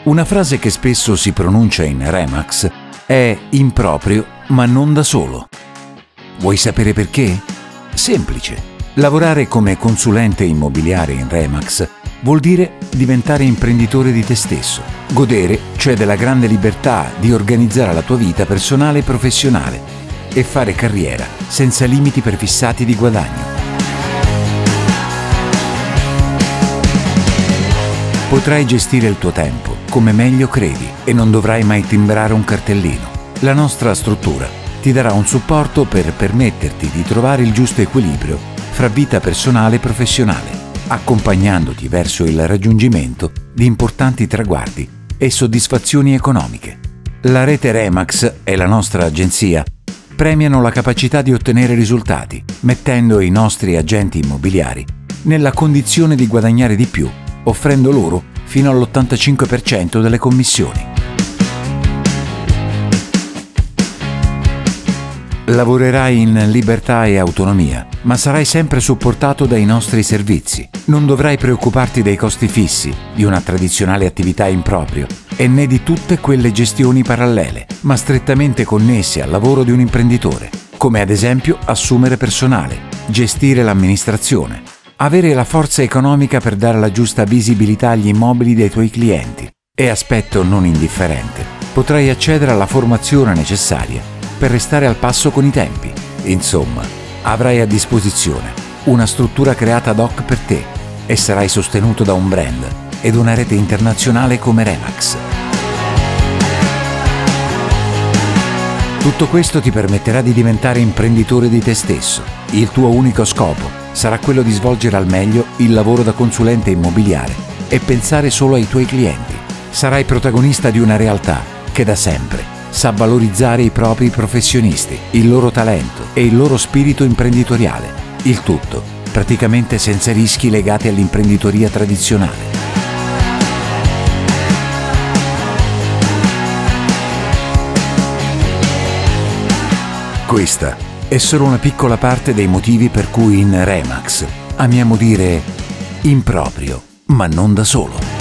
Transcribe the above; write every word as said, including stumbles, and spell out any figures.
Una frase che spesso si pronuncia in Remax è improprio, ma non da solo. Vuoi sapere perché? Semplice. Lavorare come consulente immobiliare in Remax vuol dire diventare imprenditore di te stesso, godere cioè della grande libertà di organizzare la tua vita personale e professionale e fare carriera senza limiti prefissati di guadagno. Potrai gestire il tuo tempo come meglio credi e non dovrai mai timbrare un cartellino. La nostra struttura ti darà un supporto per permetterti di trovare il giusto equilibrio fra vita personale e professionale, accompagnandoti verso il raggiungimento di importanti traguardi e soddisfazioni economiche. La rete Remax e la nostra agenzia premiano la capacità di ottenere risultati, mettendo i nostri agenti immobiliari nella condizione di guadagnare di più, offrendo loro fino all'ottantacinque per cento delle commissioni. Lavorerai in libertà e autonomia, ma sarai sempre supportato dai nostri servizi. Non dovrai preoccuparti dei costi fissi, di una tradizionale attività in proprio e né di tutte quelle gestioni parallele, ma strettamente connesse al lavoro di un imprenditore, come ad esempio assumere personale, gestire l'amministrazione, avere la forza economica per dare la giusta visibilità agli immobili dei tuoi clienti e, aspetto non indifferente, potrai accedere alla formazione necessaria per restare al passo con i tempi. Insomma, avrai a disposizione una struttura creata ad hoc per te e sarai sostenuto da un brand ed una rete internazionale come Remax. Tutto questo ti permetterà di diventare imprenditore di te stesso. Il tuo unico scopo sarà quello di svolgere al meglio il lavoro da consulente immobiliare e pensare solo ai tuoi clienti. Sarai protagonista di una realtà che da sempre sa valorizzare i propri professionisti, il loro talento e il loro spirito imprenditoriale. Il tutto praticamente senza rischi legati all'imprenditoria tradizionale. Questa è solo una piccola parte dei motivi per cui in Remax amiamo dire improprio, ma non da solo.